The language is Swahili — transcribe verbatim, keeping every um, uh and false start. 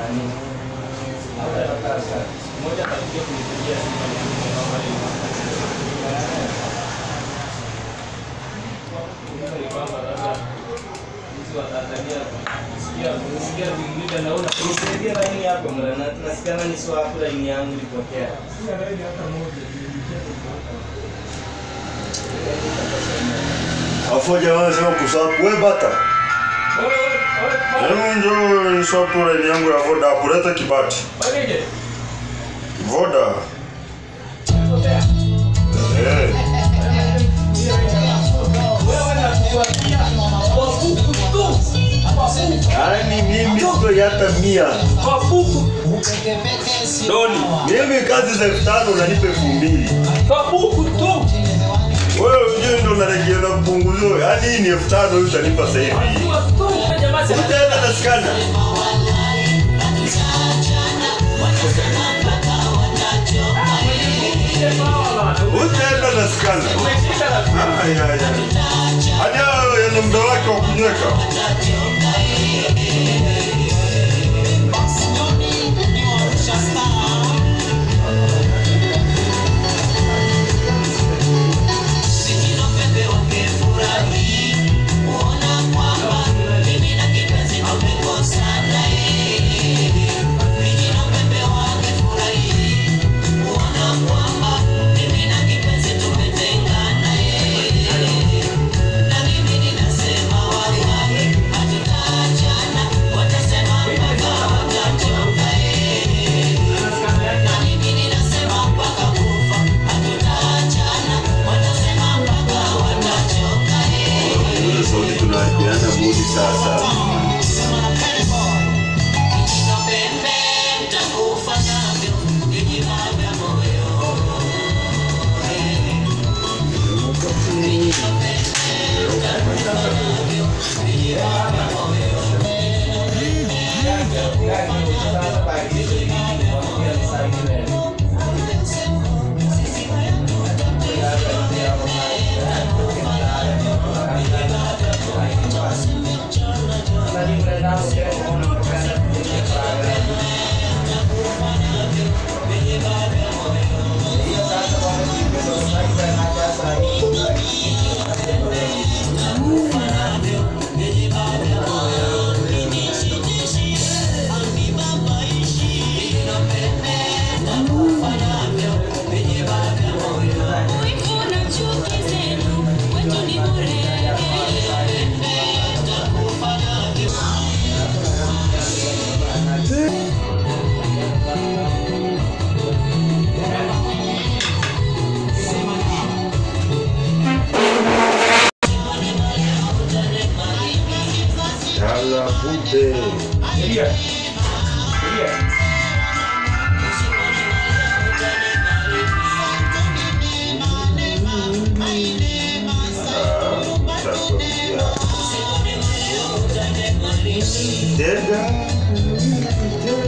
nani. Hata nataka mmoja atakuja kunipigia simu na mama ile. Ni kwamba sasa hizi wa Tanzania sikia kusikia vingine naona kusaidia nini hapo mwana tunasikia nani sio hapo line yangu ilipotea. Sina line hata moja. Afoja wanasema kusapu we bata. Wewe ndio nisapu line yangu ya Voda kuleta kibati. Bageje. Voda. Eh. Yaani mimi sio hata mia. Kwa buku. Doni. Mimi kazi za elfu tano unanipa elfu mbili. Kwa buku tu. Wewe unajua ndo unarejelea kupunguzo. Yaani hii ni elfu tano utanipa sasa hivi. Utaenda na skana. Utaenda na skana. Ay ay ay. Hadi hao yana muda wake wa kunyweka. Sasa Bude. Iya. Iya. Dega.